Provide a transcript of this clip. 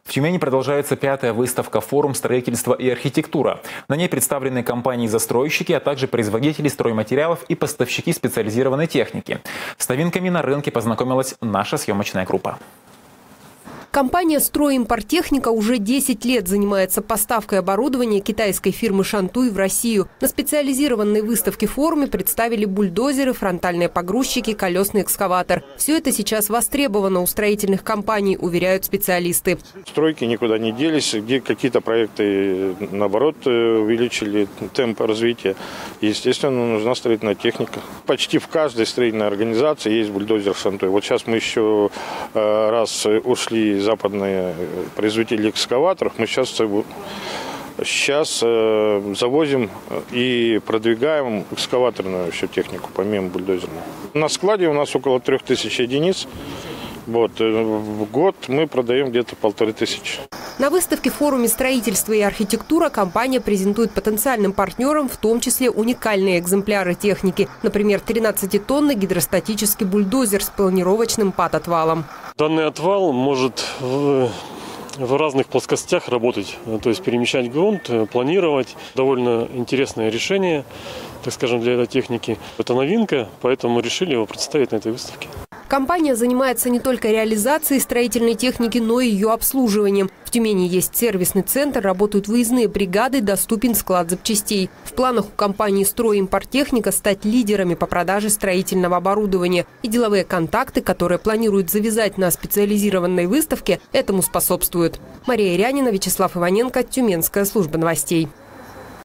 В Тюмени продолжается 5-я выставка «Форум строительства и архитектура». На ней представлены компании-застройщики, а также производители стройматериалов и поставщики специализированной техники. С новинками на рынке познакомилась наша съемочная группа. Компания «Стройимпорттехника» уже 10 лет занимается поставкой оборудования китайской фирмы «Шантуй» в Россию. На специализированной выставке форуме представили бульдозеры, фронтальные погрузчики, колесный экскаватор. Все это сейчас востребовано у строительных компаний, уверяют специалисты. Стройки никуда не делись, где какие-то проекты, наоборот, увеличили темп развития. Естественно, нужна строительная техника. Почти в каждой строительной организации есть бульдозер «Шантуй». Вот сейчас мы еще раз ушли западные производители экскаваторов. Мы сейчас завозим и продвигаем экскаваторную всю технику, помимо бульдозерной. На складе у нас около 3000 единиц. В год мы продаем где-то 1500. На выставке в форуме «Строительство и архитектура» компания презентует потенциальным партнерам в том числе уникальные экземпляры техники. Например, 13-тонный гидростатический бульдозер с планировочным пад-отвалом. Данный отвал может в разных плоскостях работать, то есть перемещать грунт, планировать. Довольно интересное решение, так скажем, для этой техники. Это новинка, поэтому решили его представить на этой выставке. Компания занимается не только реализацией строительной техники, но и ее обслуживанием. В Тюмени есть сервисный центр, работают выездные бригады, доступен склад запчастей. В планах у компании «Стройимпорттехника» стать лидерами по продаже строительного оборудования. И деловые контакты, которые планируют завязать на специализированной выставке, этому способствуют. Мария Рянина, Вячеслав Иваненко, Тюменская служба новостей.